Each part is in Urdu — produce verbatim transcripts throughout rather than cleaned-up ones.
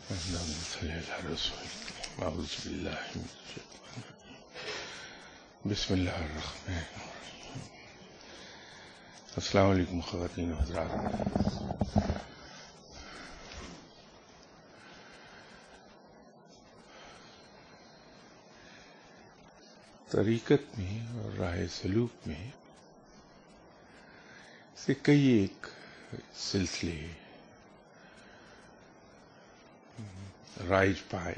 اللهم صل على رسول اعوذ باللہ من الشیطان الرجیم بسم اللہ الرحمن الرحیم. السلام علیکم خواتین و حضرات. طریقت میں اور راہ سلوک میں سے کئی ایک سلسلے رائج پائے.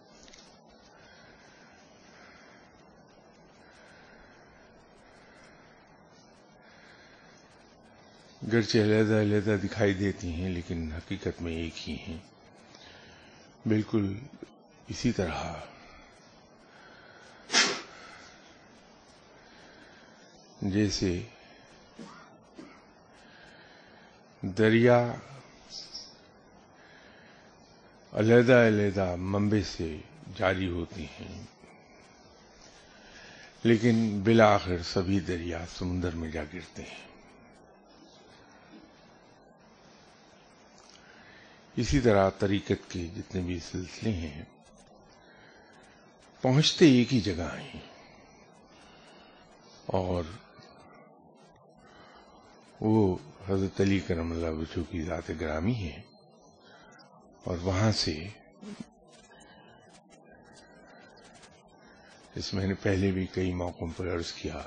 گرچہ علیحدہ علیحدہ دکھائی دیتی ہیں لیکن حقیقت میں ایک ہی ہیں. بالکل اسی طرح جیسے دریا علیحدہ علیحدہ منبع سے جاری ہوتی ہیں لیکن بالآخر سبھی دریا سمندر میں جا گرتے ہیں. اسی طرح طریقت کے جتنے بھی سلسلے ہیں پہنچتے ایک ہی جگہ ہیں اور وہ حضرت علی کرم اللہ وجہہ کی ذات گرامی ہے. اور وہاں سے اس میں نے پہلے بھی کئی موقعوں پر عرض کیا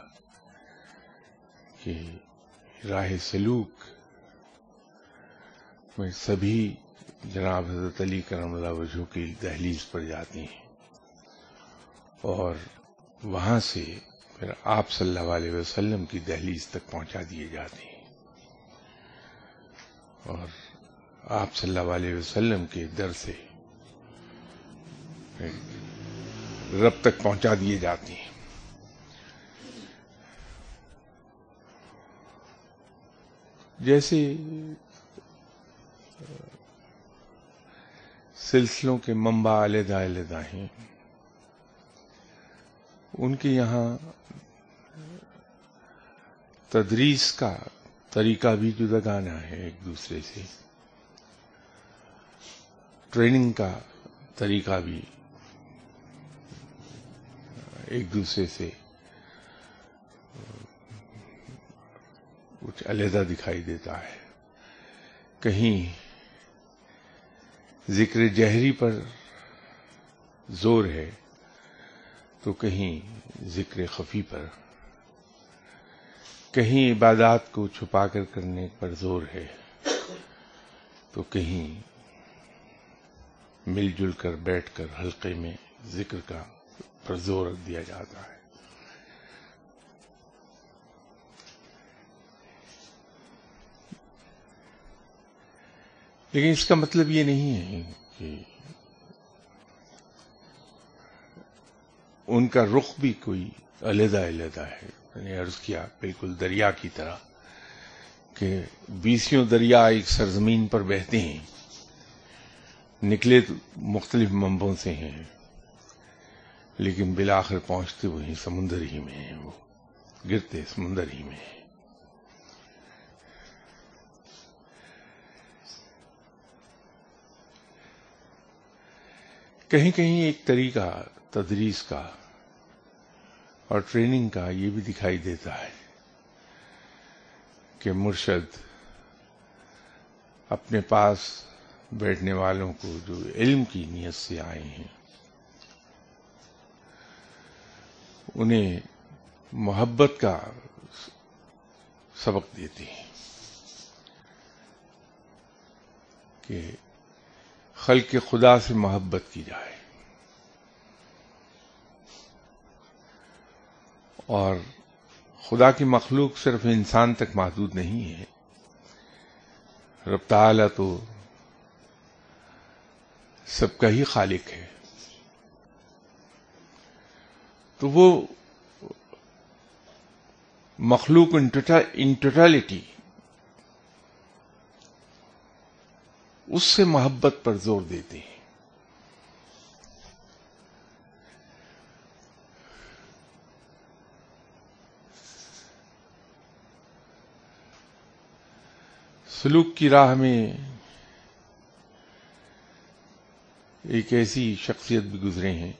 کہ راہ سلوک میں سبھی جناب حضرت علی کرم اللہ وجہہ کی دہلیز پر جاتی ہیں اور وہاں سے پھر آپ صلی اللہ علیہ وسلم کی دہلیز تک پہنچا دیے جاتے ہیں اور آپ صلی اللہ علیہ وسلم کے در سے رب تک پہنچا دیے جاتے ہیں. جیسے سلسلوں کے منبع علیحدہ علیحدہ ہیں ان کے یہاں تدریس کا طریقہ بھی جداگانہ ہے ایک دوسرے سے. ٹریننگ کا طریقہ بھی ایک دوسرے سے کچھ علیحدہ دکھائی دیتا ہے. کہیں ذکر جہری پر زور ہے تو کہیں ذکر خفی پر. کہیں عبادات کو چھپا کر کرنے پر زور ہے تو کہیں مل جل کر بیٹھ کر حلقے میں ذکر کا پر زور رکھ دیا جاتا ہے. لیکن اس کا مطلب یہ نہیں ہے کہ ان کا رخ بھی کوئی علیحدہ علیحدہ ہے. میں نے عرض کیا بالکل دریا کی طرح کہ بیسیوں دریا ایک سرزمین پر بہتے ہیں، نکلے تو مختلف منبعوں سے ہیں لیکن بالآخر پہنچتے وہی سمندر ہی میں ہیں، وہ گرتے سمندر ہی میں ہیں. کہیں کہیں ایک طریقہ تدریس کا اور ٹریننگ کا یہ بھی دکھائی دیتا ہے کہ مرشد اپنے پاس بیٹھنے والوں کو جو علم کی نیت سے آئے ہیں انہیں محبت کا سبق دیتے ہیں کہ خلق خدا سے محبت کی جائے اور خدا کی مخلوق صرف انسان تک محدود نہیں ہے. رب تعالی تو سب کا ہی خالق ہے. تو وہ مخلوق ان ٹوٹالٹی اس سے محبت پر زور دیتے ہیں. سلوک کی راہ میں ایک ایسی شخصیت بھی گزرے ہیں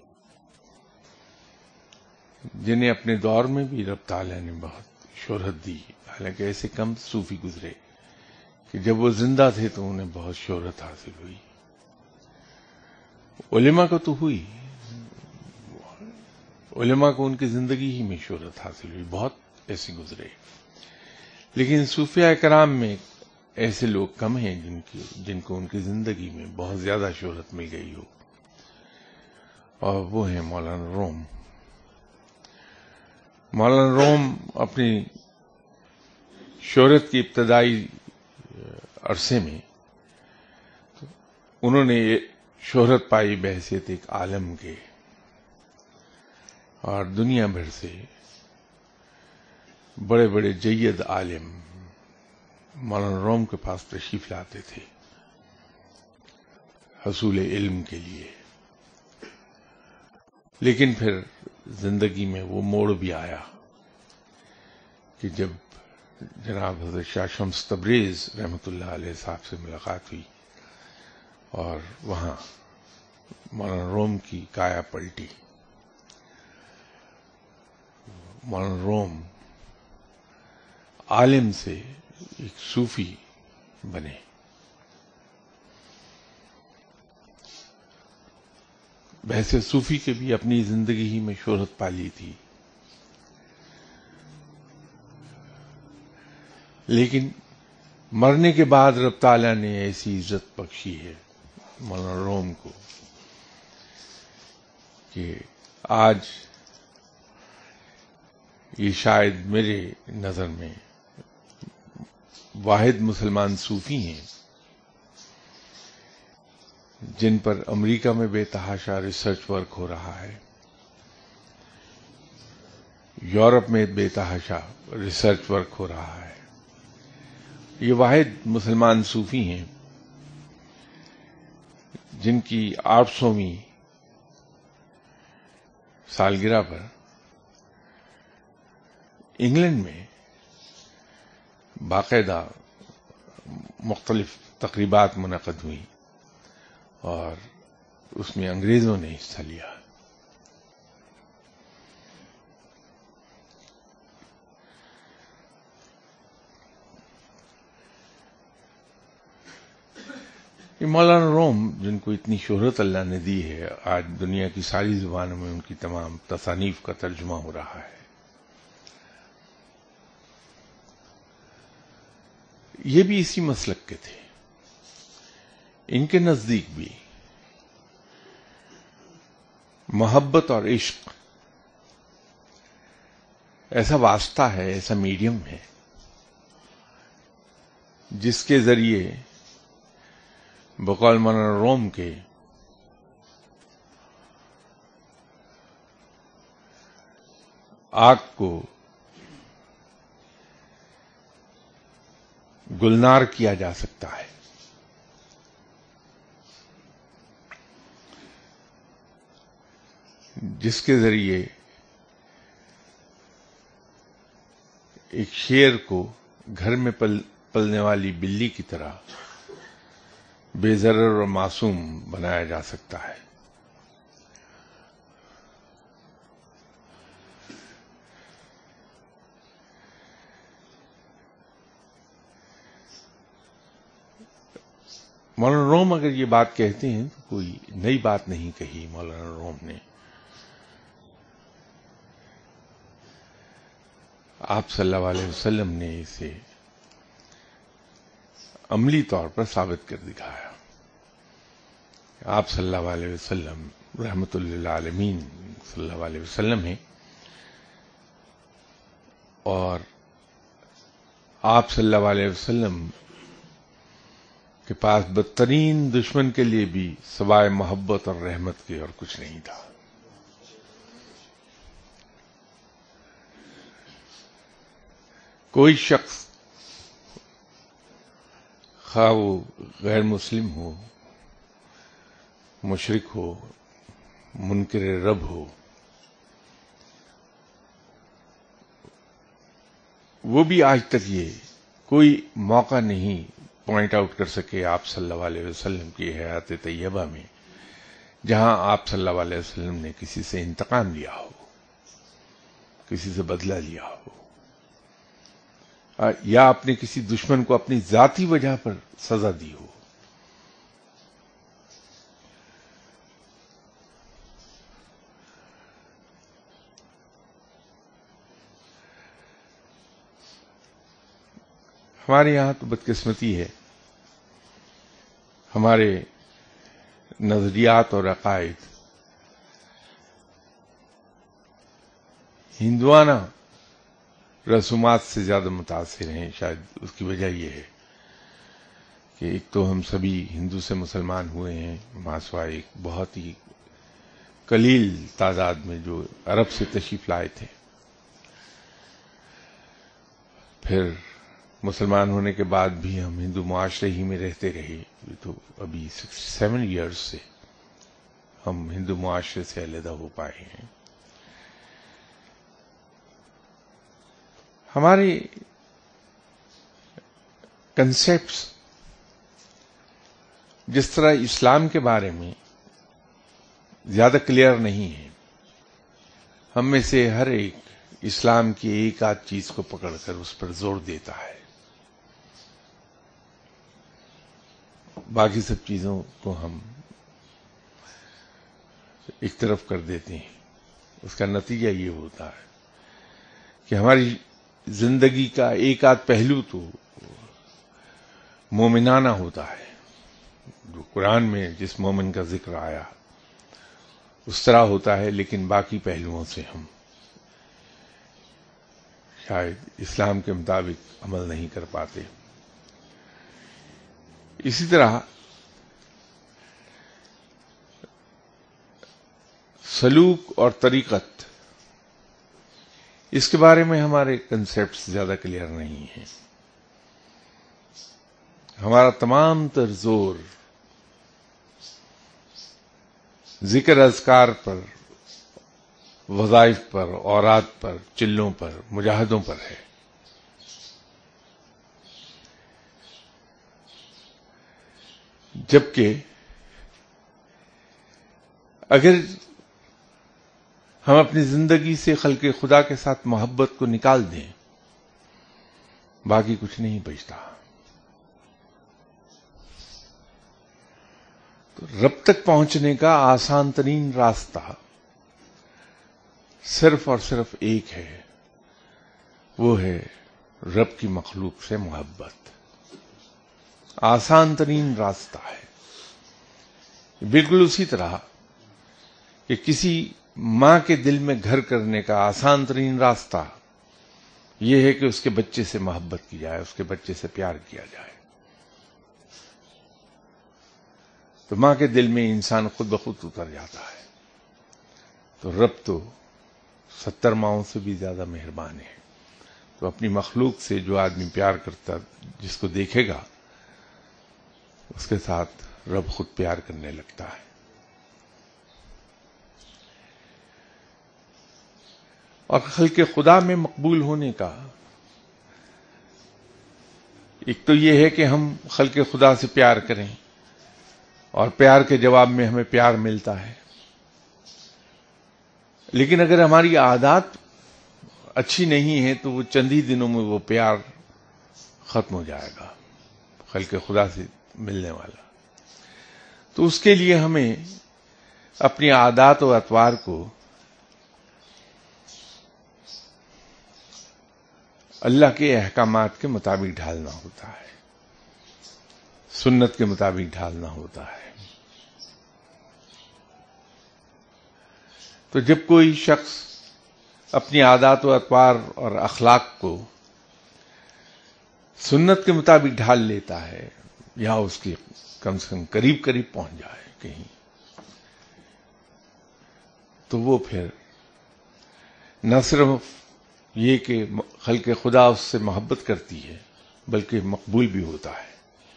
جنہیں اپنے دور میں بھی رب تعالیٰ نے بہت شہرت دی، حالانکہ ایسے کم صوفی گزرے کہ جب وہ زندہ تھے تو انہیں بہت شہرت حاصل ہوئی. علماء کو تو ہوئی، علماء کو ان کی زندگی ہی میں شہرت حاصل ہوئی، بہت ایسے گزرے. لیکن صوفیاء کرام میں ایسے لوگ کم ہیں جن کی جن کو ان کی زندگی میں بہت زیادہ شہرت مل گئی ہو، اور وہ ہیں مولانا روم. مولانا روم اپنی شہرت کی ابتدائی عرصے میں انہوں نے شہرت پائی بحیثیت ایک عالم کے، اور دنیا بھر سے بڑے بڑے جید عالم مولانا روم کے پاس تشریف لاتے تھے حصول علم کے لیے. لیکن پھر زندگی میں وہ موڑ بھی آیا کہ جب جناب حضرت شاہ شمس تبریز رحمۃ اللہ علیہ صاحب سے ملاقات ہوئی اور وہاں مولانا روم کی کایا پلٹی. مولانا روم عالم سے ایک صوفی بنے. ویسے صوفی کے بھی اپنی زندگی ہی میں شہرت پالی تھی، لیکن مرنے کے بعد رب تعالیٰ نے ایسی عزت بخشی ہے مولانا روم کو کہ آج یہ شاید میرے نظر میں واحد مسلمان صوفی ہیں جن پر امریکہ میں بے تحاشا ریسرچ ورک ہو رہا ہے، یورپ میں بے تحاشا ریسرچ ورک ہو رہا ہے. یہ واحد مسلمان صوفی ہیں جن کی آٹھ سویں سالگرہ پر انگلینڈ میں باقاعدہ مختلف تقریبات منعقد ہوئیں اور اس میں انگریزوں نے حصہ لیا. یہ مولانا روم جن کو اتنی شہرت اللہ نے دی ہے، آج دنیا کی ساری زبانوں میں ان کی تمام تصانیف کا ترجمہ ہو رہا ہے. یہ بھی اسی مسلک کے تھے. ان کے نزدیک بھی محبت اور عشق ایسا واسطہ ہے، ایسا میڈیم ہے جس کے ذریعے بقول مولانا روم کے آگ کو گلنار کیا جا سکتا ہے. جس کے ذریعے ایک شیر کو گھر میں پل پلنے والی بلی کی طرح بے ضرر اور معصوم بنایا جا سکتا ہے. مولانا روم اگر یہ بات کہتے ہیں تو کوئی نئی بات نہیں کہی مولانا روم نے. آپ صلی اللہ علیہ وسلم نے اسے عملی طور پر ثابت کر دکھایا. آپ صلی اللہ علیہ وسلم رحمت للعالمین صلی اللہ علیہ وسلم ہیں، اور آپ صلی اللہ علیہ وسلم کے پاس بدترین دشمن کے لیے بھی سوائے محبت اور رحمت کے اور کچھ نہیں تھا. کوئی شخص خواہ وہ غیر مسلم ہو، مشرک ہو، منکر رب ہو، وہ بھی آج تک یہ کوئی موقع نہیں پوائنٹ آؤٹ کر سکے آپ صلی اللہ علیہ وسلم کی حیات طیبہ میں جہاں آپ صلی اللہ علیہ وسلم نے کسی سے انتقام لیا ہو، کسی سے بدلہ لیا ہو، یا آپ نے کسی دشمن کو اپنی ذاتی وجہ پر سزا دی ہو. ہمارے یہاں تو بدقسمتی ہے، ہمارے نظریات اور عقائد ہندوانہ رسومات سے زیادہ متاثر ہیں. شاید اس کی وجہ یہ ہے کہ ایک تو ہم سبھی ہندو سے مسلمان ہوئے ہیں، ماسوائے ایک بہت ہی قلیل تعداد میں جو عرب سے تشریف لائے تھے. پھر مسلمان ہونے کے بعد بھی ہم ہندو معاشرے ہی میں رہتے رہے. تو ابھی سکس سیون ایئرس سے ہم ہندو معاشرے سے علیحدہ ہو پائے ہیں. ہمارے کنسیپٹس جس طرح اسلام کے بارے میں زیادہ کلیئر نہیں ہیں. ہم میں سے ہر ایک اسلام کی ایک آدھ چیز کو پکڑ کر اس پر زور دیتا ہے، باقی سب چیزوں کو ہم ایک طرف کر دیتے ہیں. اس کا نتیجہ یہ ہوتا ہے کہ ہماری زندگی کا ایک آدھ پہلو تو مومنانہ ہوتا ہے، جو قرآن میں جس مومن کا ذکر آیا اس طرح ہوتا ہے، لیکن باقی پہلوؤں سے ہم شاید اسلام کے مطابق عمل نہیں کر پاتے. اسی طرح سلوک اور طریقت، اس کے بارے میں ہمارے کنسیپٹس زیادہ کلیئر نہیں ہیں. ہمارا تمام تر زور ذکر اذکار پر، وظائف پر، اوراد پر، چلوں پر، مجاہدوں پر ہے. جبکہ اگر ہم اپنی زندگی سے خلق خدا کے ساتھ محبت کو نکال دیں، باقی کچھ نہیں بچتا. تو رب تک پہنچنے کا آسان ترین راستہ صرف اور صرف ایک ہے، وہ ہے رب کی مخلوق سے محبت. آسان ترین راستہ ہے. بالکل اسی طرح کہ کسی ماں کے دل میں گھر کرنے کا آسان ترین راستہ یہ ہے کہ اس کے بچے سے محبت کی جائے، اس کے بچے سے پیار کیا جائے. تو ماں کے دل میں انسان خود بخود اتر جاتا ہے. تو رب تو ستر ماؤں سے بھی زیادہ مہربان ہے. تو اپنی مخلوق سے جو آدمی پیار کرتا، جس کو دیکھے گا، اس کے ساتھ رب خود پیار کرنے لگتا ہے. اور خلق خدا میں مقبول ہونے کا ایک تو یہ ہے کہ ہم خلق خدا سے پیار کریں، اور پیار کے جواب میں ہمیں پیار ملتا ہے. لیکن اگر ہماری عادات اچھی نہیں ہے تو وہ چند ہی دنوں میں وہ پیار ختم ہو جائے گا، خلق خدا سے ملنے والا. تو اس کے لیے ہمیں اپنی عادات و اطوار کو اللہ کے احکامات کے مطابق ڈھالنا ہوتا ہے، سنت کے مطابق ڈھالنا ہوتا ہے. تو جب کوئی شخص اپنی عادات و اطوار اور اخلاق کو سنت کے مطابق ڈھال لیتا ہے، یا اس کی کم سے کم قریب قریب پہنچ جائے کہیں، تو وہ پھر نہ صرف یہ کہ خلق خدا اس سے محبت کرتی ہے، بلکہ مقبول بھی ہوتا ہے.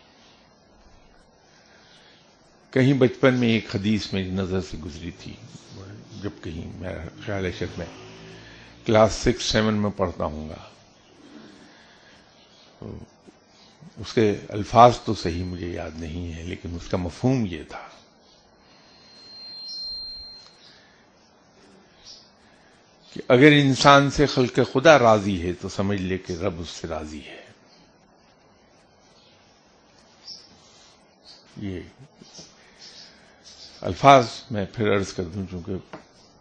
کہیں بچپن میں ایک حدیث میری نظر سے گزری تھی، جب کہیں میرا خیال ہے شاید میں کلاس سکس سیون میں پڑھتا ہوں گا. اس کے الفاظ تو صحیح مجھے یاد نہیں ہے، لیکن اس کا مفہوم یہ تھا کہ اگر انسان سے خلق خدا راضی ہے تو سمجھ لے کہ رب اس سے راضی ہے. یہ الفاظ میں پھر عرض کر دوں، چونکہ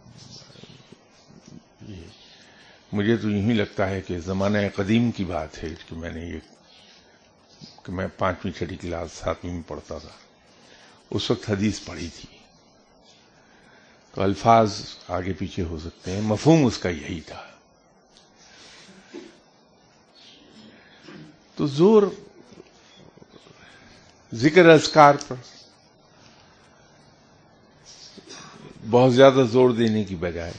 یہ مجھے تو یوں ہی لگتا ہے کہ زمانہ قدیم کی بات ہے کہ میں نے یہ کہ میں پانچویں چھٹی کلاس ساتویں میں پڑھتا تھا، اس وقت حدیث پڑھی تھی. تو الفاظ آگے پیچھے ہو سکتے ہیں، مفہوم اس کا یہی تھا. تو زور ذکر اذکار پر بہت زیادہ زور دینے کی بجائے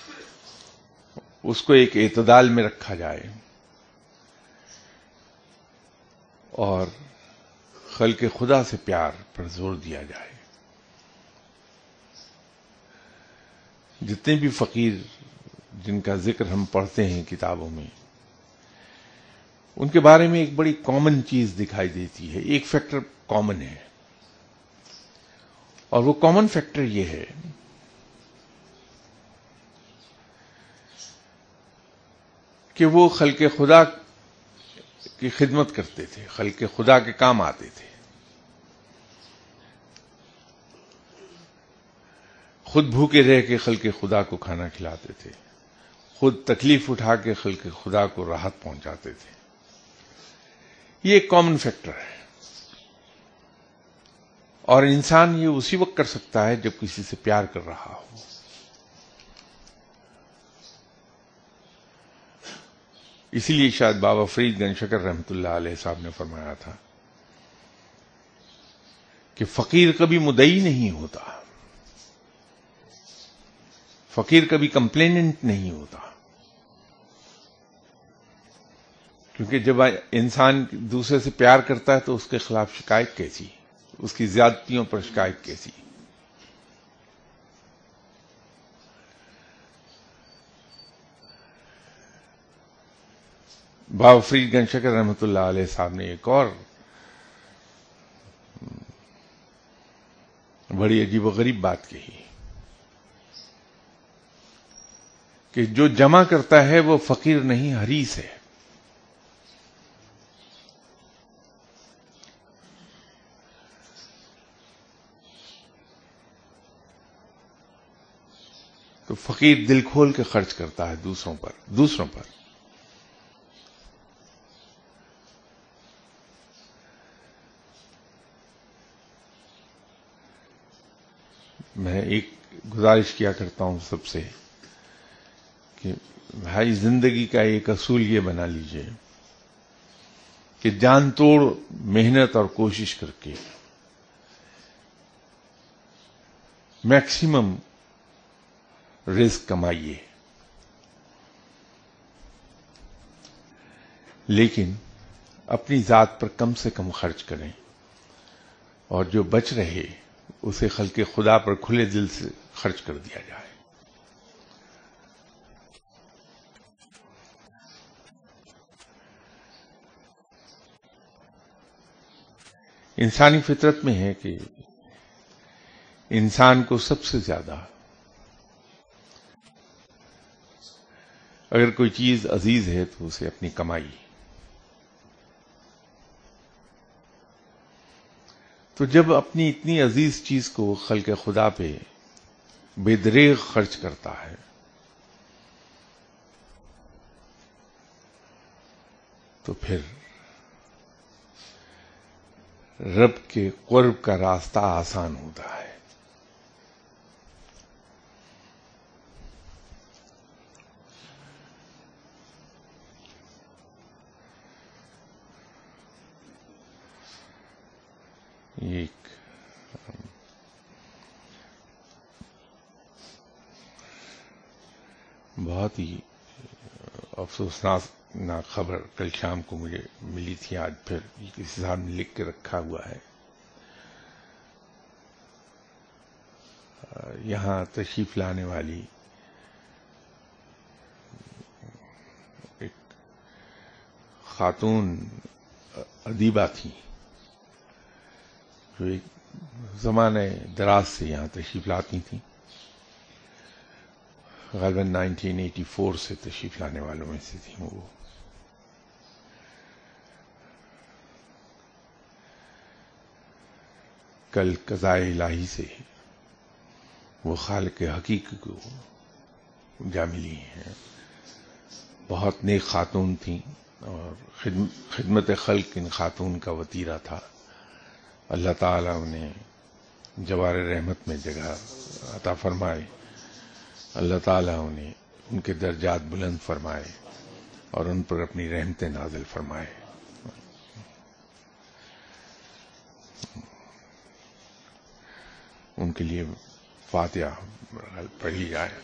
اس کو ایک اعتدال میں رکھا جائے اور خلق خدا سے پیار پر زور دیا جائے. جتنے بھی فقیر جن کا ذکر ہم پڑھتے ہیں کتابوں میں، ان کے بارے میں ایک بڑی کامن چیز دکھائی دیتی ہے. ایک فیکٹر کامن ہے، اور وہ کامن فیکٹر یہ ہے کہ وہ خلق خدا کی خدمت کرتے تھے، خلق خدا کے کام آتے تھے. خود بھوکے رہ کے خلق خدا کو کھانا کھلاتے تھے، خود تکلیف اٹھا کے خلق خدا کو راحت پہنچاتے تھے. یہ ایک کامن فیکٹر ہے، اور انسان یہ اسی وقت کر سکتا ہے جب کسی سے پیار کر رہا ہو. اسی لیے شاید بابا فرید گنج شکر رحمۃ اللہ علیہ صاحب نے فرمایا تھا کہ فقیر کبھی مدعی نہیں ہوتا، فقیر کبھی کمپلیننٹ نہیں ہوتا. کیونکہ جب انسان دوسرے سے پیار کرتا ہے تو اس کے خلاف شکایت کیسی، اس کی زیادتیوں پر شکایت کیسی. بابا فرید گنج شکر رحمۃ اللہ علیہ صاحب نے ایک اور بڑی عجیب و غریب بات کہی کہ جو جمع کرتا ہے وہ فقیر نہیں حریص ہے. تو فقیر دل کھول کے خرچ کرتا ہے دوسروں پر دوسروں پر میں ایک گزارش کیا کرتا ہوں سب سے کہ بھائی زندگی کا ایک اصول یہ بنا لیجئے کہ جان توڑ محنت اور کوشش کر کے میکسیمم رزق کمائیے، لیکن اپنی ذات پر کم سے کم خرچ کریں، اور جو بچ رہے اسے خلق خدا پر کھلے دل سے خرچ کر دیا جائے. انسانی فطرت میں ہے کہ انسان کو سب سے زیادہ اگر کوئی چیز عزیز ہے تو اسے اپنی کمائی. تو جب اپنی اتنی عزیز چیز کو خلق خدا پہ بے دریغ خرچ کرتا ہے تو پھر رب کے قرب کا راستہ آسان ہوتا ہے. ایک بہت ہی افسوسناک خبر کل شام کو مجھے ملی تھی، آج پھر کسی صاحب نے لکھ کے رکھا ہوا ہے. یہاں تشریف لانے والی ایک خاتون ادیبہ تھی جو ایک زمانے دراز سے یہاں تشریف لاتی تھیں. غالباً نائنٹین ایٹی فور سے تشریف لانے والوں میں سے تھیں وہ. کل قضائے الہی سے وہ خالق حقیقی کو جا ملی ہیں. بہت نیک خاتون تھیں اور خدمت خلق ان خاتون کا وتیرہ تھا. اللہ تعالیٰ انہیں جوار رحمت میں جگہ عطا فرمائے. اللہ تعالیٰ انہیں ان کے درجات بلند فرمائے اور ان پر اپنی رحمتیں نازل فرمائے. ان کے لیے فاتحہ پڑھی جائے.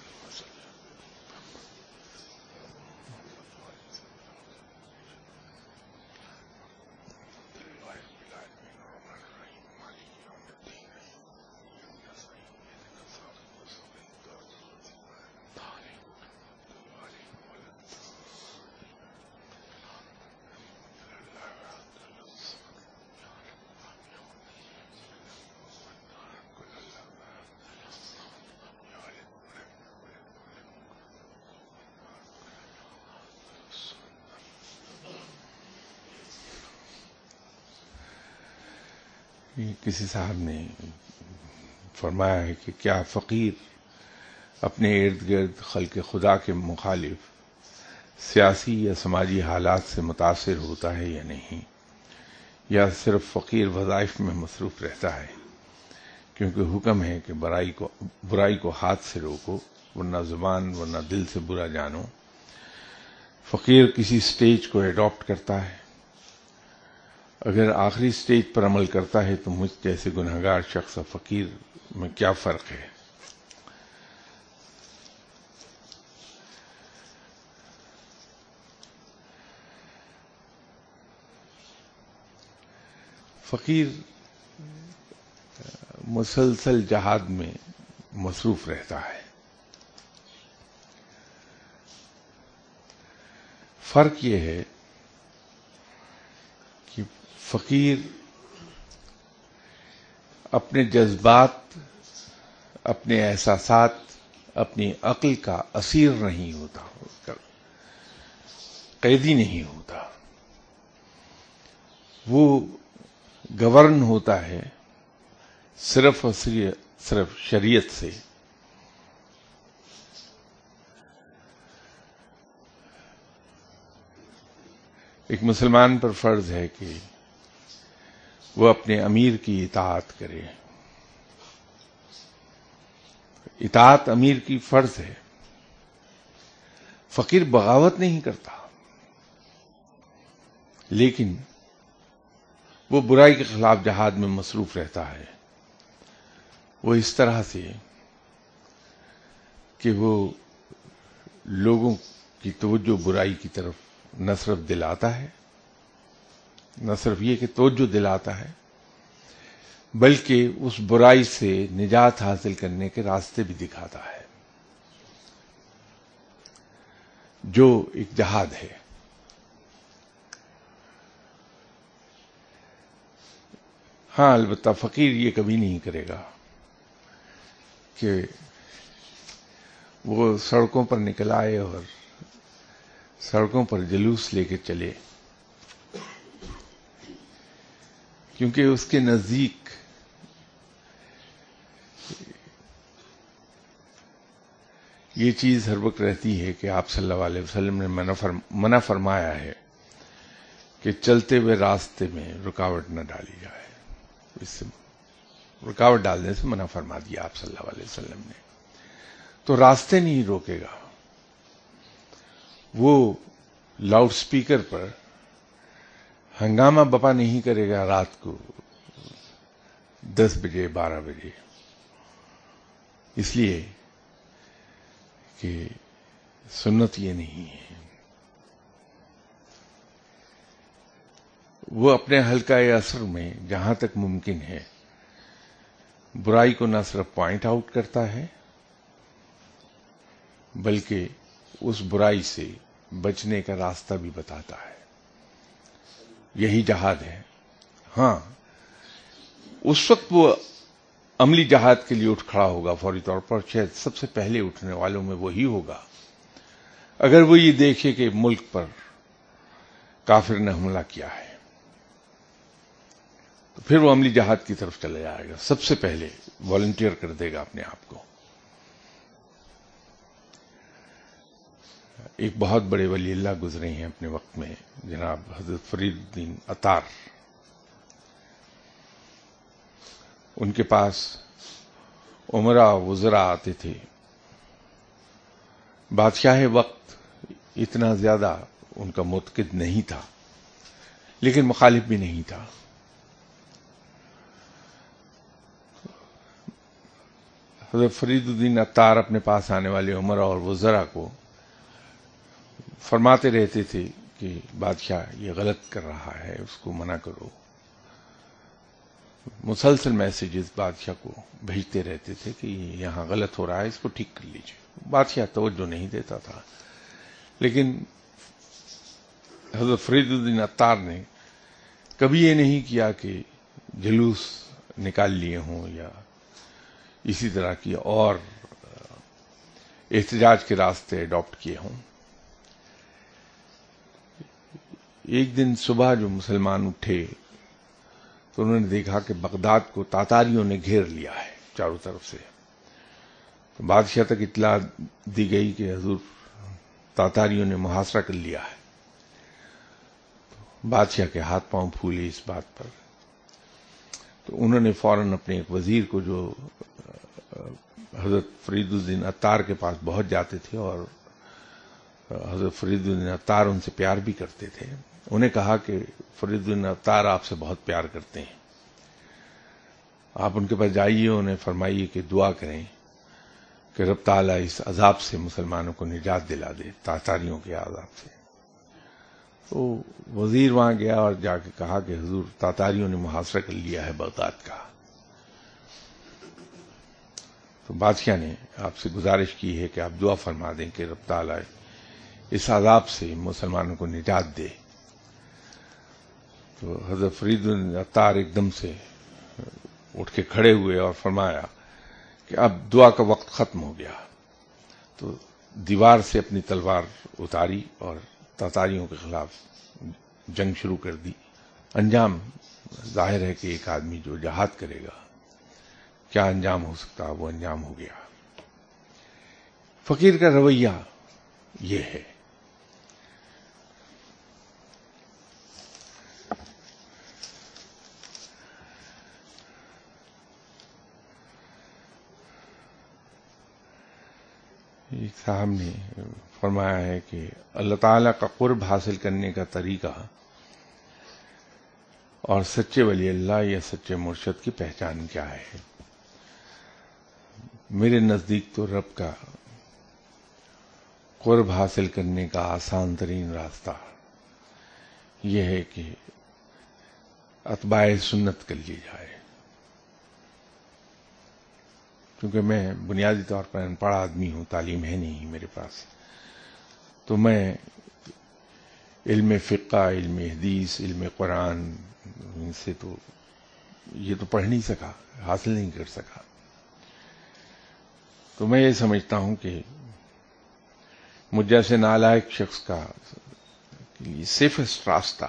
کسی صاحب نے فرمایا ہے کہ کیا فقیر اپنے ارد گرد خلق خدا کے مخالف سیاسی یا سماجی حالات سے متاثر ہوتا ہے یا نہیں، یا صرف فقیر وظائف میں مصروف رہتا ہے، کیونکہ حکم ہے کہ برائی کو برائی کو ہاتھ سے روکو ورنہ زبان ورنہ دل سے برا جانو. فقیر کسی سٹیج کو ایڈاپٹ کرتا ہے. اگر آخری سٹیج پر عمل کرتا ہے تو مجھ جیسے گنہگار شخص اور فقیر میں کیا فرق ہے؟ فقیر مسلسل جہاد میں مصروف رہتا ہے. فرق یہ ہے کہ فقیر اپنے جذبات، اپنے احساسات، اپنی عقل کا اسیر نہیں ہوتا، قیدی نہیں ہوتا. وہ گورن ہوتا ہے صرف اور صرف شریعت سے. ایک مسلمان پر فرض ہے کہ وہ اپنے امیر کی اطاعت کرے. اطاعت امیر کی فرض ہے. فقیر بغاوت نہیں کرتا، لیکن وہ برائی کے خلاف جہاد میں مصروف رہتا ہے. وہ اس طرح سے کہ وہ لوگوں کی توجہ برائی کی طرف نہ صرف دلاتا ہے، نہ صرف یہ کہ توجہ دلاتا ہے، بلکہ اس برائی سے نجات حاصل کرنے کے راستے بھی دکھاتا ہے، جو ایک جہاد ہے. ہاں البتہ فقیر یہ کبھی نہیں کرے گا کہ وہ سڑکوں پر نکل آئے اور سڑکوں پر جلوس لے کے چلے، کیونکہ اس کے نزدیک یہ چیز ہر وقت رہتی ہے کہ آپ صلی اللہ علیہ وسلم نے منع فرمایا ہے کہ چلتے ہوئے راستے میں رکاوٹ نہ ڈالی جائے. اس سے رکاوٹ ڈالنے سے منع فرما دیا آپ صلی اللہ علیہ وسلم نے. تو راستے نہیں روکے گا، وہ لاؤڈ سپیکر پر ہنگامہ بپا نہیں کرے گا رات کو دس بجے بارہ بجے، اس لیے کہ سنت یہ نہیں ہے. وہ اپنے حلقہ اثر میں جہاں تک ممکن ہے برائی کو نہ صرف پوائنٹ آؤٹ کرتا ہے، بلکہ اس برائی سے بچنے کا راستہ بھی بتاتا ہے. یہی جہاد ہے. ہاں اس وقت وہ عملی جہاد کے لیے اٹھ کھڑا ہوگا فوری طور پر، شاید سب سے پہلے اٹھنے والوں میں وہی ہوگا اگر وہ یہ دیکھے کہ ملک پر کافر نے حملہ کیا ہے، تو پھر وہ عملی جہاد کی طرف چلا جائے گا، سب سے پہلے والنٹیئر کر دے گا اپنے آپ کو۔ ایک بہت بڑے ولی اللہ گزرے ہیں اپنے وقت میں، جناب حضرت فرید الدین عطار۔ ان کے پاس عمراء وزراء آتے تھے۔ بادشاہ وقت اتنا زیادہ ان کا متقد نہیں تھا، لیکن مخالف بھی نہیں تھا۔ حضرت فرید الدین عطار اپنے پاس آنے والے عمراء اور وزراء کو فرماتے رہتے تھے کہ بادشاہ یہ غلط کر رہا ہے، اس کو منع کرو۔ مسلسل میسیجز بادشاہ کو بھیجتے رہتے تھے کہ یہ یہاں غلط ہو رہا ہے، اس کو ٹھیک کر لیجیے۔ بادشاہ توجہ نہیں دیتا تھا، لیکن حضرت فرید الدین عطار نے کبھی یہ نہیں کیا کہ جلوس نکال لیے ہوں یا اسی طرح کی اور احتجاج کے راستے اڈاپٹ کیے ہوں۔ ایک دن صبح جو مسلمان اٹھے تو انہوں نے دیکھا کہ بغداد کو تاتاریوں نے گھیر لیا ہے چاروں طرف سے۔ تو بادشاہ تک اطلاع دی گئی کہ حضور تاتاریوں نے محاصرہ کر لیا ہے۔ بادشاہ کے ہاتھ پاؤں پھولے اس بات پر، تو انہوں نے فوراً اپنے ایک وزیر کو، جو حضرت فرید الدین عطار کے پاس بہت جاتے تھے اور حضرت فرید الدین عطار ان سے پیار بھی کرتے تھے، انہیں کہا کہ فرید الدین عطار آپ سے بہت پیار کرتے ہیں، آپ ان کے پاس جائیے، انہیں فرمائیے کہ دعا کریں کہ رب تعالیٰ اس عذاب سے مسلمانوں کو نجات دلا دے، تاتاریوں کے عذاب سے۔ تو وزیر وہاں گیا اور جا کے کہا کہ حضور تاتاریوں نے محاصرہ کر لیا ہے بغداد کا۔ تو بادشاہ نے آپ سے گزارش کی ہے کہ آپ دعا فرما دیں کہ رب تعالیٰ اس عذاب سے مسلمانوں کو نجات دے۔ تو حضرت فرید الدین عطار ایک دم سے اٹھ کے کھڑے ہوئے اور فرمایا کہ اب دعا کا وقت ختم ہو گیا۔ تو دیوار سے اپنی تلوار اتاری اور تاتاریوں کے خلاف جنگ شروع کر دی۔ انجام ظاہر ہے کہ ایک آدمی جو جہاد کرے گا کیا انجام ہو سکتا، وہ انجام ہو گیا۔ فقیر کا رویہ یہ ہے۔ ایک صاحب نے فرمایا ہے کہ اللہ تعالیٰ کا قرب حاصل کرنے کا طریقہ اور سچے ولی اللہ یا سچے مرشد کی پہچان کیا ہے؟ میرے نزدیک تو رب کا قرب حاصل کرنے کا آسان ترین راستہ یہ ہے کہ اتباع سنت کر لی جائے۔ کیونکہ میں بنیادی طور پر ان پڑھ آدمی ہوں، تعلیم ہے نہیں میرے پاس، تو میں علم فقہ، علم حدیث، علم قرآن ان سے تو یہ تو پڑھ نہیں سکا، حاصل نہیں کر سکا۔ تو میں یہ سمجھتا ہوں کہ مجھ جیسے نالائق شخص کا سیفسٹ راستہ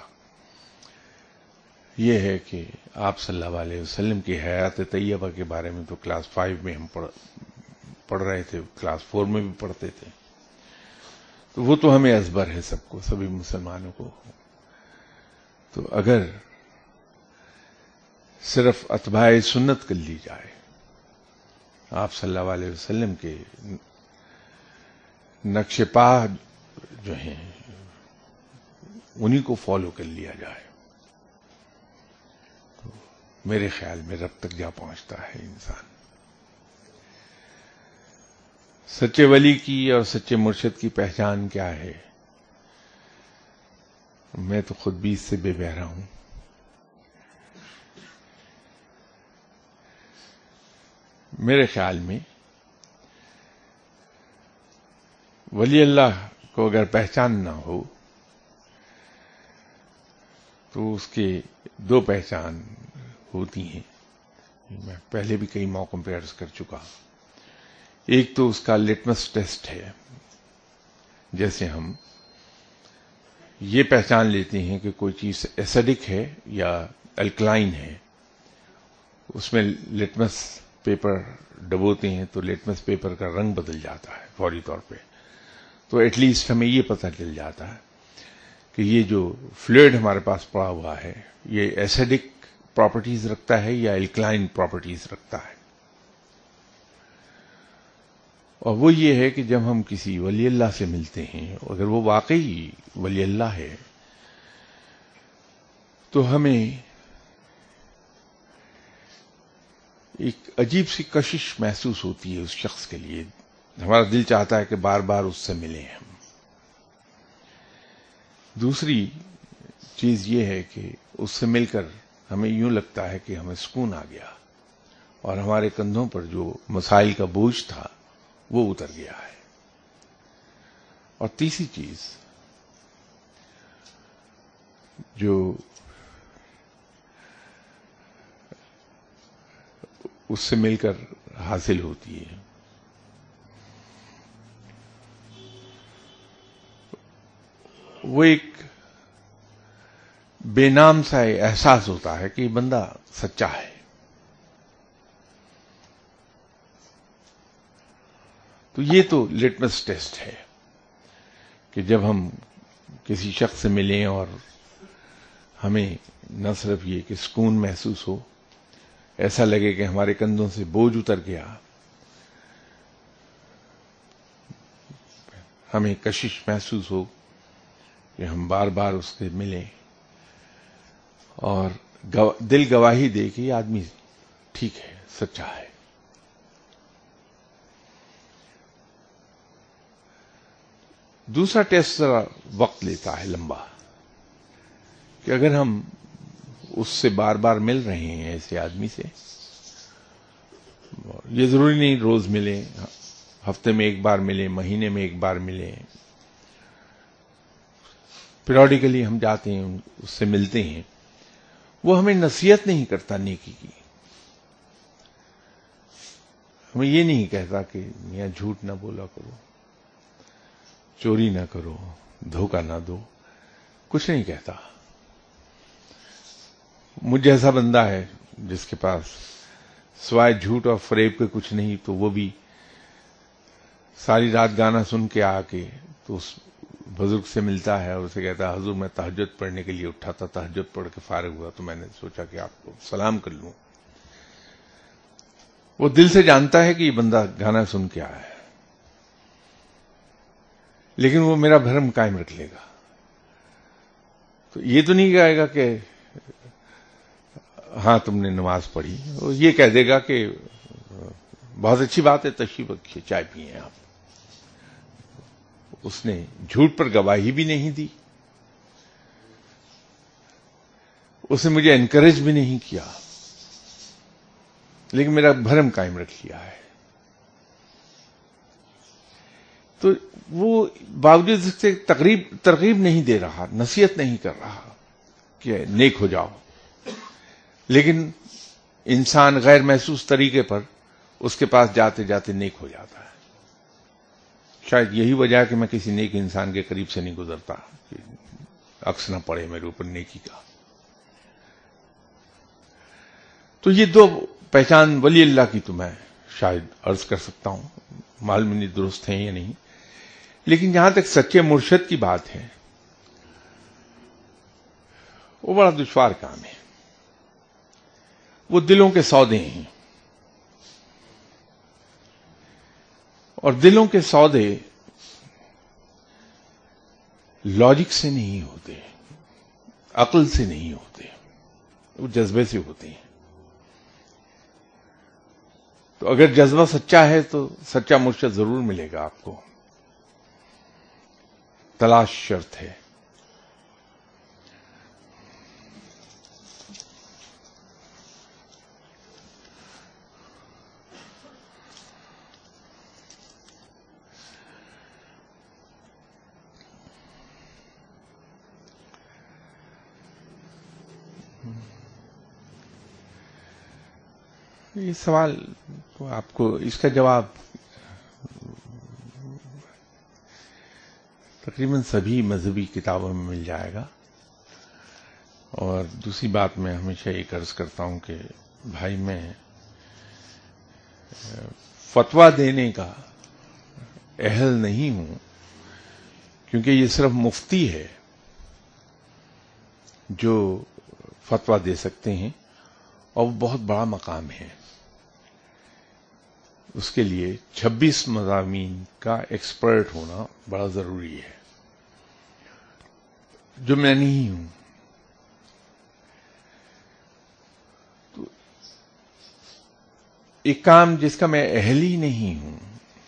یہ ہے کہ آپ صلی اللہ علیہ وسلم کی حیات طیبہ کے بارے میں تو کلاس فائیو میں ہم پڑھ پڑھ رہے تھے، کلاس فور میں بھی پڑھتے تھے، تو وہ تو ہمیں ازبر ہے سب کو، سبھی مسلمانوں کو۔ تو اگر صرف اتباع سنت کر لی جائے، آپ صلی اللہ علیہ وسلم کے نقش پا جو ہیں انہی کو فالو کر لیا جائے، تو میرے خیال میں رب تک جا پہنچتا ہے انسان۔ سچے ولی کی اور سچے مرشد کی پہچان کیا ہے؟ میں تو خود بھی اس سے بے بہرا ہوں۔ میرے خیال میں ولی اللہ کو اگر پہچان نہ ہو تو اس کے دو پہچان ہوتی ہیں۔ میں پہلے بھی کئی موقعوں پہ عرض کر چکا. ایک تو اس کا لٹمس ٹیسٹ ہے. جیسے ہم یہ پہچان لیتے ہیں کہ کوئی چیز ایسیڈک ہے یا الکلائن ہے، اس میں لٹمس پیپر ڈبوتے ہیں تو لٹمس پیپر کا رنگ بدل جاتا ہے فوری طور پہ. تو ایٹ لیسٹ ہمیں یہ پتہ چل جاتا ہے کہ یہ جو فلوئڈ ہمارے پاس پڑا ہوا ہے یہ ایسیڈک پراپرٹیز رکھتا ہے یا الکلائن پراپرٹیز رکھتا ہے. اور وہ یہ ہے کہ جب ہم کسی ولی اللہ سے ملتے ہیں، اگر وہ واقعی ولی اللہ ہے، تو ہمیں ایک عجیب سی کشش محسوس ہوتی ہے اس شخص کے لیے. ہمارا دل چاہتا ہے کہ بار بار اس سے ملیں ہم. دوسری چیز یہ ہے کہ اس سے مل کر ہمیں یوں لگتا ہے کہ ہمیں سکون آ گیا اور ہمارے کندھوں پر جو مسائل کا بوجھ تھا وہ اتر گیا ہے. اور تیسری چیز جو اس سے مل کر حاصل ہوتی ہے وہ ایک بے نام سا احساس ہوتا ہے کہ یہ بندہ سچا ہے. تو یہ تو لٹمس ٹیسٹ ہے کہ جب ہم کسی شخص سے ملیں اور ہمیں نہ صرف یہ کہ سکون محسوس ہو، ایسا لگے کہ ہمارے کندھوں سے بوجھ اتر گیا، ہمیں کشش محسوس ہو کہ ہم بار بار اس سے ملیں اور دل گواہی دے کہ یہ آدمی ٹھیک ہے، سچا ہے. دوسرا ٹیسٹ ذرا وقت لیتا ہے لمبا، کہ اگر ہم اس سے بار بار مل رہے ہیں ایسے آدمی سے، یہ ضروری نہیں روز ملیں، ہفتے میں ایک بار ملیں، مہینے میں ایک بار ملیں، پیریوڈیکلی ہم جاتے ہیں اس سے ملتے ہیں، وہ ہمیں نصیحت نہیں کرتا نیکی کی. ہمیں یہ نہیں کہتا کہ میاں جھوٹ نہ بولا کرو، چوری نہ کرو، دھوکہ نہ دو، کچھ نہیں کہتا. مجھ جیسا بندہ ہے جس کے پاس سوائے جھوٹ اور فریب کے کچھ نہیں، تو وہ بھی ساری رات گانا سن کے آ کے تو اس بزرگ سے ملتا ہے اور اسے کہتا ہے حضور میں تہجد پڑھنے کے لیے اٹھا تھا، تہجد پڑھ کے فارغ ہوا تو میں نے سوچا کہ آپ کو سلام کر لوں. وہ دل سے جانتا ہے کہ یہ بندہ گانا سن کے آیا ہے، لیکن وہ میرا بھرم قائم رکھ لے گا. تو یہ تو نہیں کہے گا کہ ہاں تم نے نماز پڑھی، وہ یہ کہہ دے گا کہ بہت اچھی بات ہے، تشریف رکھیے، چائے پیئیں آپ. اس نے جھوٹ پر گواہی بھی نہیں دی، اس نے مجھے انکریج بھی نہیں کیا، لیکن میرا بھرم قائم رکھ لیا ہے. تو وہ باوجود اس سے تقریب ترغیب نہیں دے رہا، نصیحت نہیں کر رہا کہ نیک ہو جاؤ، لیکن انسان غیر محسوس طریقے پر اس کے پاس جاتے جاتے نیک ہو جاتا ہے. شاید یہی وجہ ہے کہ میں کسی نیک انسان کے قریب سے نہیں گزرتا کہ عکس نہ پڑے میرے اوپر نیکی کا. تو یہ دو پہچان ولی اللہ کی تو میں شاید عرض کر سکتا ہوں، معلوم نہیں درست ہیں یا نہیں، لیکن جہاں تک سچے مرشد کی بات ہے وہ بڑا دشوار کام ہے. وہ دلوں کے سودے ہیں، اور دلوں کے سودے لاجک سے نہیں ہوتے، عقل سے نہیں ہوتے، وہ جذبے سے ہوتے ہیں. تو اگر جذبہ سچا ہے تو سچا مرشد ضرور ملے گا آپ کو، تلاش شرط ہے. یہ سوال تو آپ کو اس کا جواب تقریباً سبھی مذہبی کتابوں میں مل جائے گا. اور دوسری بات میں ہمیشہ یہ عرض کرتا ہوں کہ بھائی میں فتویٰ دینے کا اہل نہیں ہوں، کیونکہ یہ صرف مفتی ہے جو فتویٰ دے سکتے ہیں، اور وہ بہت بڑا مقام ہے. اس کے لیے چھبیس مضامین کا ایکسپرٹ ہونا بڑا ضروری ہے، جو میں نہیں ہوں. تو ایک کام جس کا میں اہل ہی نہیں ہوں،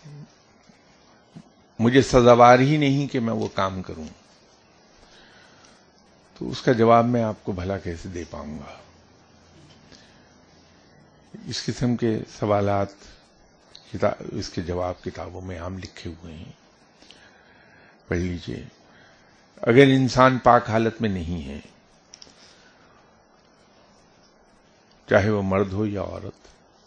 مجھے سزاوار ہی نہیں کہ میں وہ کام کروں، تو اس کا جواب میں آپ کو بھلا کیسے دے پاؤں گا؟ اس قسم کے سوالات اس کے جواب کتابوں میں عام لکھے ہوئے ہیں، پڑھ لیجئے. اگر انسان پاک حالت میں نہیں ہے، چاہے وہ مرد ہو یا عورت،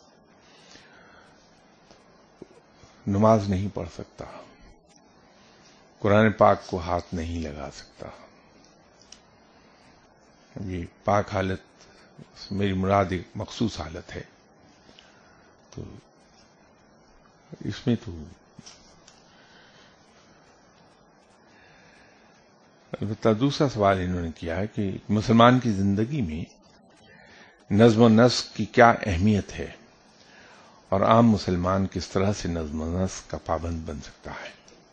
نماز نہیں پڑھ سکتا، قرآن پاک کو ہاتھ نہیں لگا سکتا. یہ پاک حالت میری مراد ایک مخصوص حالت ہے. تو اس میں تو البتہ دوسرا سوال انہوں نے کیا ہے کہ مسلمان کی زندگی میں نظم و نسق کی کیا اہمیت ہے، اور عام مسلمان کس طرح سے نظم و نسق کا پابند بن سکتا ہے.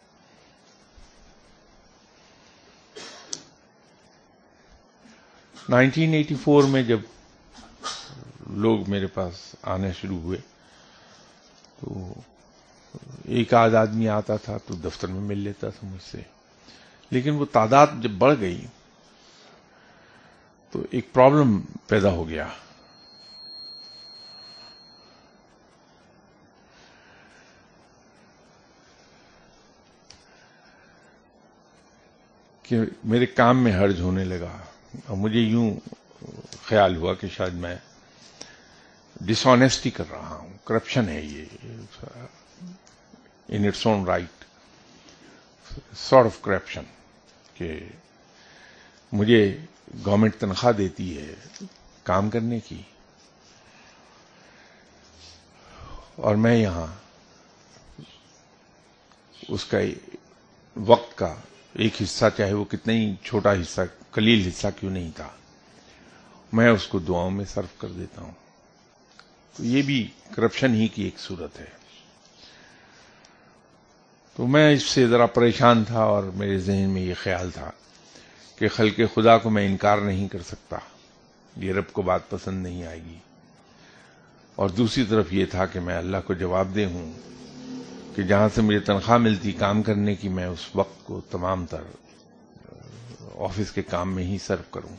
نائنٹین ایٹی فور میں جب لوگ میرے پاس آنا شروع ہوئے تو ایک آدھ آدمی آتا تھا تو دفتر میں مل لیتا تھا مجھ سے، لیکن وہ تعداد جب بڑھ گئی تو ایک پرابلم پیدا ہو گیا کہ میرے کام میں حرج ہونے لگا، اور مجھے یوں خیال ہوا کہ شاید میں ڈس آنیسٹی کر رہا ہوں، کرپشن ہے یہ in it's own right, sort of corruption, کہ مجھے گورنمنٹ تنخواہ دیتی ہے کام کرنے کی، اور میں یہاں اس کا وقت کا ایک حصہ، چاہے وہ کتنا ہی چھوٹا حصہ، قلیل حصہ کیوں نہیں تھا، میں اس کو دعاؤں میں صرف کر دیتا ہوں. تو یہ بھی کرپشن ہی کی ایک صورت ہے. تو میں اس سے ذرا پریشان تھا، اور میرے ذہن میں یہ خیال تھا کہ خلق خدا کو میں انکار نہیں کر سکتا، یہ رب کو بات پسند نہیں آئے گی. اور دوسری طرف یہ تھا کہ میں اللہ کو جواب دے ہوں کہ جہاں سے مجھے تنخواہ ملتی کام کرنے کی، میں اس وقت کو تمام تر آفس کے کام میں ہی صرف کروں.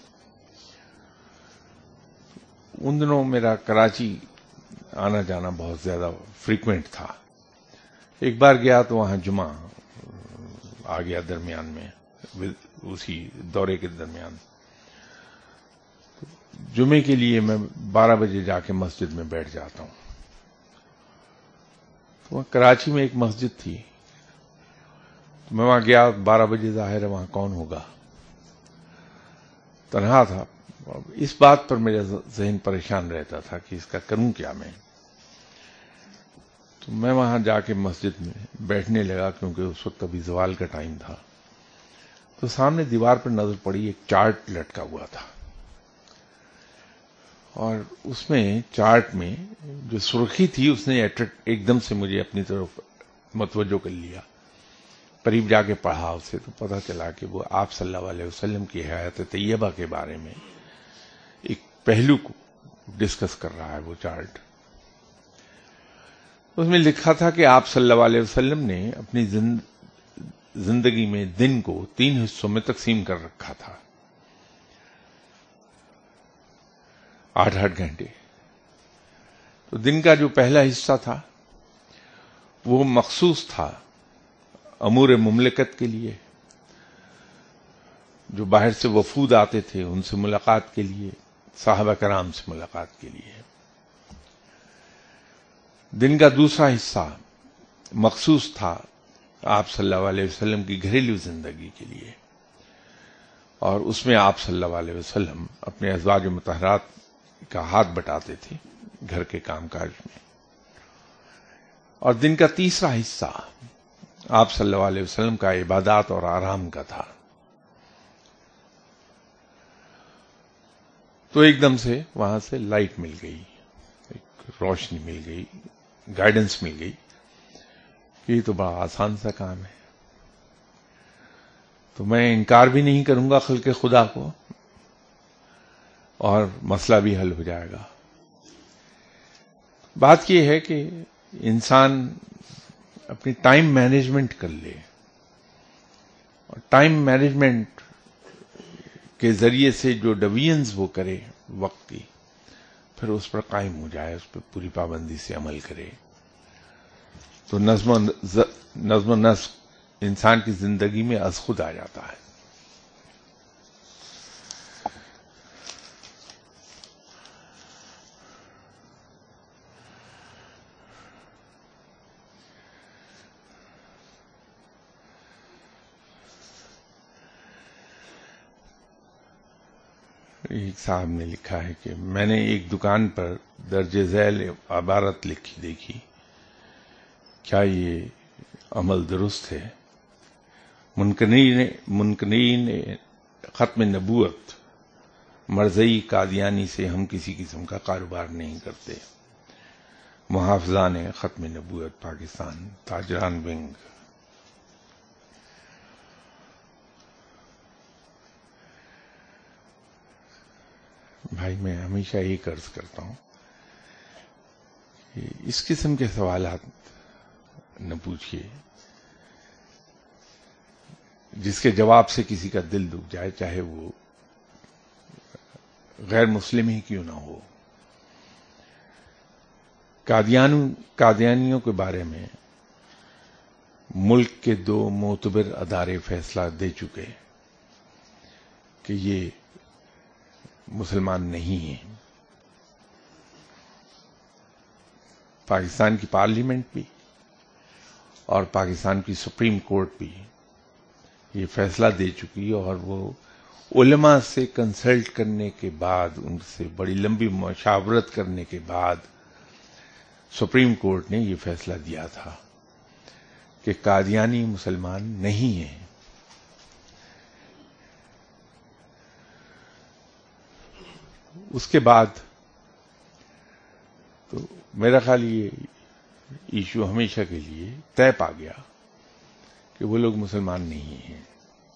ان دنوں میرا کراچی آنا جانا بہت زیادہ فریکوینٹ تھا. ایک بار گیا تو وہاں جمعہ آ گیا درمیان میں، اسی دورے کے درمیان. جمعے کے لیے میں بارہ بجے جا کے مسجد میں بیٹھ جاتا ہوں. تو وہاں کراچی میں ایک مسجد تھی، میں وہاں گیا بارہ بجے، ظاہر ہے وہاں کون ہوگا، تنہا تھا. اس بات پر میرا ذہن پریشان رہتا تھا کہ اس کا کروں کیا میں. تو میں وہاں جا کے مسجد میں بیٹھنے لگا، کیونکہ اس وقت ابھی زوال کا ٹائم تھا. تو سامنے دیوار پر نظر پڑی، ایک چارٹ لٹکا ہوا تھا، اور اس میں چارٹ میں جو سرخی تھی اس نے ایک دم سے مجھے اپنی طرف متوجہ کر لیا. قریب جا کے پڑھا اسے تو پتہ چلا کہ وہ آپ صلی اللہ علیہ وسلم کی حیات طیبہ کے بارے میں ایک پہلو کو ڈسکس کر رہا ہے. وہ چارٹ، اس میں لکھا تھا کہ آپ صلی اللہ علیہ وسلم نے اپنی زندگی میں دن کو تین حصوں میں تقسیم کر رکھا تھا، آٹھ آٹھ گھنٹے. تو دن کا جو پہلا حصہ تھا وہ مخصوص تھا امور مملکت کے لیے، جو باہر سے وفود آتے تھے ان سے ملاقات کے لیے، صحابہ کرام سے ملاقات کے لیے. دن کا دوسرا حصہ مخصوص تھا آپ صلی اللہ علیہ وسلم کی گھریلو زندگی کے لیے، اور اس میں آپ صلی اللہ علیہ وسلم اپنے ازواج مطہرات کا ہاتھ بٹاتے تھے گھر کے کام کاج میں۔ اور دن کا تیسرا حصہ آپ صلی اللہ علیہ وسلم کا عبادات اور آرام کا تھا۔ تو ایک دم سے وہاں سے لائٹ مل گئی، ایک روشنی مل گئی، گائیڈنس مل گئی کہ یہ تو بڑا آسان سا کام ہے، تو میں انکار بھی نہیں کروں گا خلق خدا کو، اور مسئلہ بھی حل ہو جائے گا۔ بات یہ ہے کہ انسان اپنی ٹائم مینجمنٹ کر لے، اور ٹائم مینجمنٹ کے ذریعے سے جو ڈویژنز وہ کرے وقت کی، پھر اس پر قائم ہو جائے، اس پہ پوری پابندی سے عمل کرے، تو نظم و نظم و نسق انسان کی زندگی میں از خود آ جاتا ہے۔ ایک صاحب نے لکھا ہے کہ میں نے ایک دکان پر درج ذیل عبارت لکھی دیکھی، کیا یہ عمل درست ہے؟ منکرین منکرین ختم نبوت مرزئی قادیانی سے ہم کسی قسم کا کاروبار نہیں کرتے۔ محافظان ختم نبوت پاکستان، تاجران ونگ۔ بھائی میں ہمیشہ ایک عرض کرتا ہوں کہ اس قسم کے سوالات نہ پوچھیے جس کے جواب سے کسی کا دل دکھ جائے، چاہے وہ غیر مسلم ہی کیوں نہ ہو۔ قادیانوں قادیانیوں کے بارے میں ملک کے دو معتبر ادارے فیصلہ دے چکے کہ یہ مسلمان نہیں ہیں۔ پاکستان کی پارلیمنٹ بھی اور پاکستان کی سپریم کورٹ بھی یہ فیصلہ دے چکی، اور وہ علماء سے کنسلٹ کرنے کے بعد، ان سے بڑی لمبی مشاورت کرنے کے بعد سپریم کورٹ نے یہ فیصلہ دیا تھا کہ قادیانی مسلمان نہیں ہیں۔ اس کے بعد تو میرا خیال یہ ایشو ہمیشہ کے لیے طے پا گیا کہ وہ لوگ مسلمان نہیں ہیں۔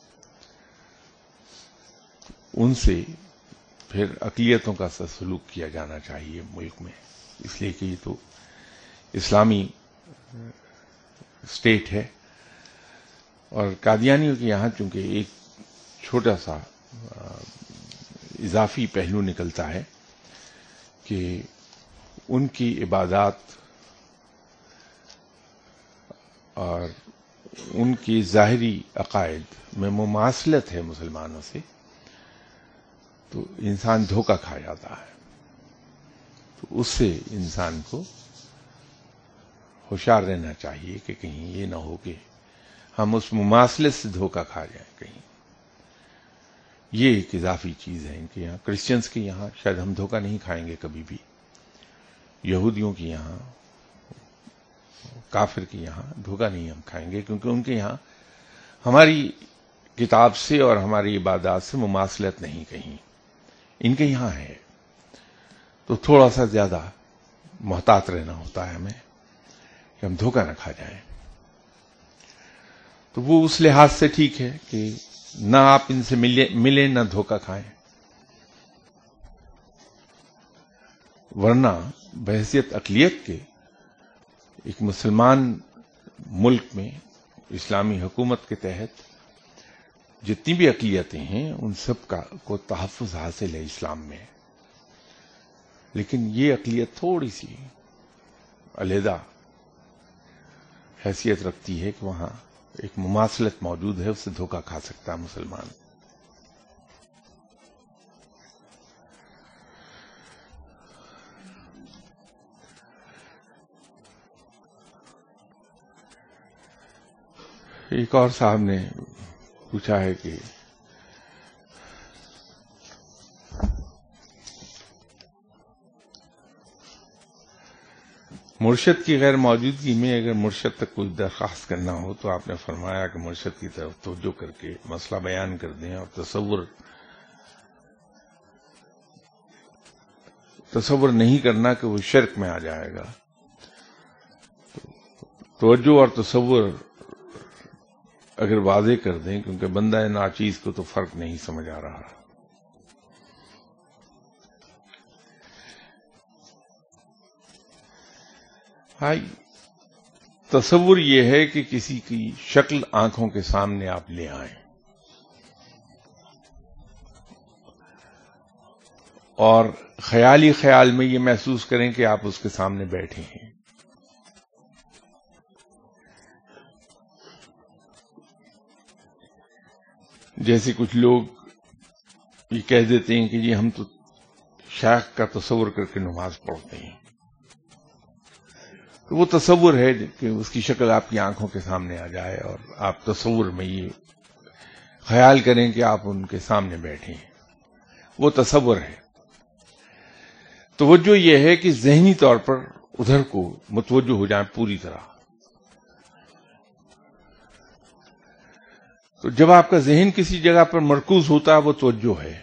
ان سے پھر اقلیتوں کا سا سلوک کیا جانا چاہیے ملک میں، اس لیے کہ یہ تو اسلامی اسٹیٹ ہے، اور قادیانیوں کے یہاں چونکہ ایک چھوٹا سا اضافی پہلو نکلتا ہے کہ ان کی عبادات اور ان کی ظاہری عقائد میں مماثلت ہے مسلمانوں سے، تو انسان دھوکہ کھا جاتا ہے۔ تو اس سے انسان کو ہوشیار رہنا چاہیے کہ کہیں یہ نہ ہو کہ ہم اس مماثلت سے دھوکہ کھا جائیں کہیں۔ یہ ایک اضافی چیز ہے ان کے یہاں۔ کرسچنز کے یہاں شاید ہم دھوکہ نہیں کھائیں گے کبھی بھی، یہودیوں کے یہاں، کافر کے یہاں دھوکہ نہیں ہم کھائیں گے، کیونکہ ان کے یہاں ہماری کتاب سے اور ہماری عبادات سے مماثلت نہیں کہیں، ان کے یہاں ہے۔ تو تھوڑا سا زیادہ محتاط رہنا ہوتا ہے ہمیں کہ ہم دھوکہ نہ کھا جائیں۔ تو وہ اس لحاظ سے ٹھیک ہے کہ نہ آپ ان سے ملے ملیں نہ دھوکہ کھائیں، ورنہ بحیثیت اقلیت کے ایک مسلمان ملک میں اسلامی حکومت کے تحت جتنی بھی اقلیتیں ہیں ان سب کا کو تحفظ حاصل ہے اسلام میں، لیکن یہ اقلیت تھوڑی سی علیحدہ حیثیت رکھتی ہے کہ وہاں ایک مماثلت موجود ہے، اس سے دھوکہ کھا سکتا ہے مسلمان۔ ایک اور صاحب نے پوچھا ہے کہ مرشد کی غیر موجودگی میں اگر مرشد تک کوئی درخواست کرنا ہو تو آپ نے فرمایا کہ مرشد کی طرف توجہ کر کے مسئلہ بیان کر دیں، اور تصور تصور نہیں کرنا کہ وہ شرک میں آ جائے گا. توجہ اور تصور اگر واضح کر دیں، کیونکہ بندہ ناچیز کو تو فرق نہیں سمجھ آ رہا. ہائی تصور یہ ہے کہ کسی کی شکل آنکھوں کے سامنے آپ لے آئیں اور خیالی خیال میں یہ محسوس کریں کہ آپ اس کے سامنے بیٹھے ہیں. جیسے کچھ لوگ یہ کہہ دیتے ہیں کہ جی ہم تو شیخ کا تصور کر کے نماز پڑھتے ہیں. تو وہ تصور ہے کہ اس کی شکل آپ کی آنکھوں کے سامنے آ جائے اور آپ تصور میں یہ خیال کریں کہ آپ ان کے سامنے بیٹھے ہیں. وہ تصور ہے. توجہ یہ ہے کہ ذہنی طور پر ادھر کو متوجہ ہو جائیں پوری طرح. تو جب آپ کا ذہن کسی جگہ پر مرکوز ہوتا ہے وہ توجہ ہے.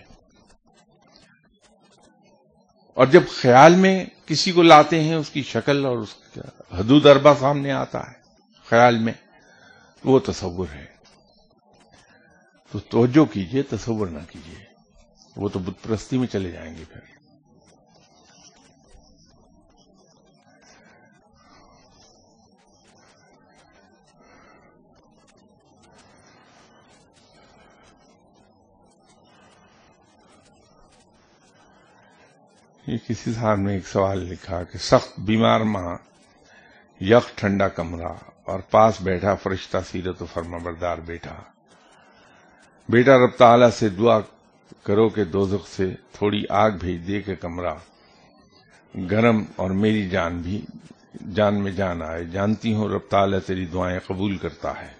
اور جب خیال میں کسی کو لاتے ہیں، اس کی شکل اور اس کا حدود اربع سامنے آتا ہے خیال میں، وہ تصور ہے. تو توجہ کیجئے، تصور نہ کیجئے، وہ تو بت پرستی میں چلے جائیں گے. پھر یہ کسی صاحب نے ایک سوال لکھا کہ سخت بیمار ماں، یخ ٹھنڈا کمرہ اور پاس بیٹھا فرشتہ سیرت و فرما بردار بیٹا. بیٹا رب تعالیٰ سے دعا کرو کہ دوزخ سے تھوڑی آگ بھیج دے کہ کمرہ گرم اور میری جان بھی جان میں جان آئے. جانتی ہوں رب تعالیٰ تیری دعائیں قبول کرتا ہے.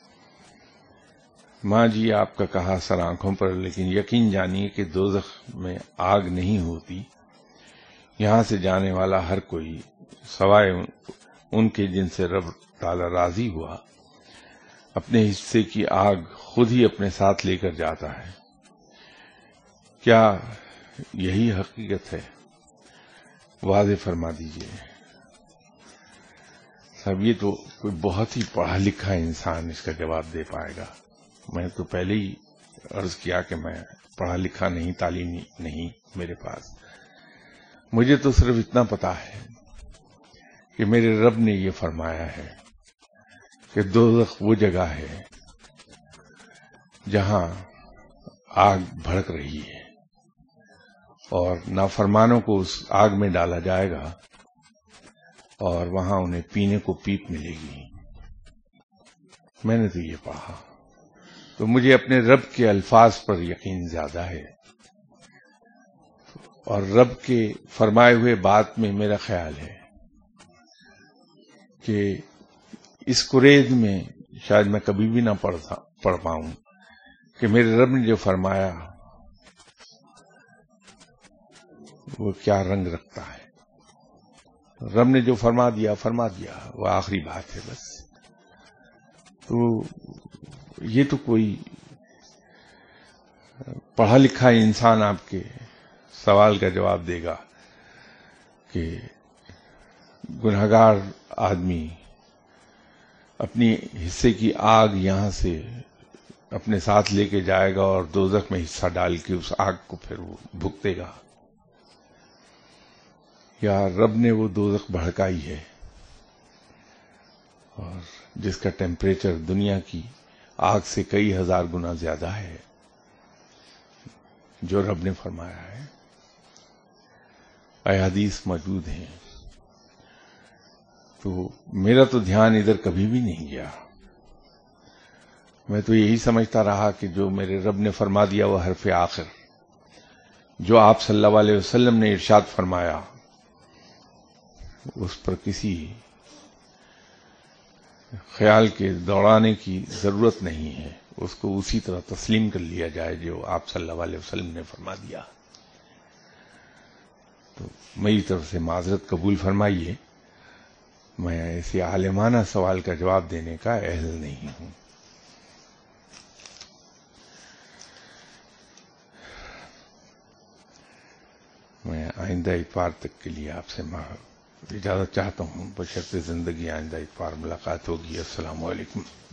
ماں جی آپ کا کہا سر آنکھوں پر، لیکن یقین جانیے کہ دوزخ میں آگ نہیں ہوتی. یہاں سے جانے والا ہر کوئی سوائے ان کے جن سے رب تعالیٰ راضی ہوا اپنے حصے کی آگ خود ہی اپنے ساتھ لے کر جاتا ہے. کیا یہی حقیقت ہے؟ واضح فرما دیجئے. صاحب یہ تو کوئی بہت ہی پڑھا لکھا انسان اس کا جواب دے پائے گا. میں تو پہلے ہی عرض کیا کہ میں پڑھا لکھا نہیں، تعلیمی نہیں میرے پاس. مجھے تو صرف اتنا پتا ہے کہ میرے رب نے یہ فرمایا ہے کہ دوزخ وہ جگہ ہے جہاں آگ بھڑک رہی ہے اور نافرمانوں کو اس آگ میں ڈالا جائے گا اور وہاں انہیں پینے کو پیپ ملے گی. میں نے تو یہ پڑھا. تو مجھے اپنے رب کے الفاظ پر یقین زیادہ ہے اور رب کے فرمائے ہوئے بات میں میرا خیال ہے کہ اس قرید میں شاید میں کبھی بھی نہ پڑھتا پڑھ پاؤں کہ میرے رب نے جو فرمایا وہ کیا رنگ رکھتا ہے. رب نے جو فرما دیا فرما دیا، وہ آخری بات ہے بس. تو یہ تو کوئی پڑھا لکھا انسان آپ کے سوال کا جواب دے گا کہ گنہگار آدمی اپنی حصے کی آگ یہاں سے اپنے ساتھ لے کے جائے گا اور دوزخ میں حصہ ڈال کے اس آگ کو پھر وہ بھگتے گا. یا رب نے وہ دوزخ بھڑکائی ہے اور جس کا ٹیمپریچر دنیا کی آگ سے کئی ہزار گنا زیادہ ہے، جو رب نے فرمایا ہے. احادیث موجود ہیں. تو میرا تو دھیان ادھر کبھی بھی نہیں گیا. میں تو یہی سمجھتا رہا کہ جو میرے رب نے فرما دیا وہ حرف آخر، جو آپ صلی اللہ علیہ وسلم نے ارشاد فرمایا، اس پر کسی خیال کے دوڑانے کی ضرورت نہیں ہے، اس کو اسی طرح تسلیم کر لیا جائے جو آپ صلی اللہ علیہ وسلم نے فرما دیا۔ تو میری طرف سے معذرت قبول فرمائیے، میں ایسے عالمانہ سوال کا جواب دینے کا اہل نہیں ہوں۔ میں آئندہ اتوار تک کے لیے آپ سے اجازت چاہتا ہوں، بشرط زندگی آئندہ اتوار ملاقات ہوگی۔ السلام علیکم۔